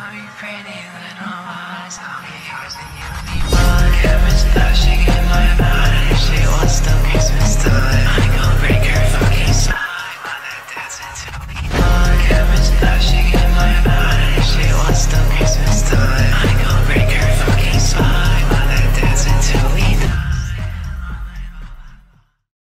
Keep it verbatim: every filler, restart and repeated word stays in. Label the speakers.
Speaker 1: pretty little eyes, I'll be yours and you'll be mine. Heaven's flashing.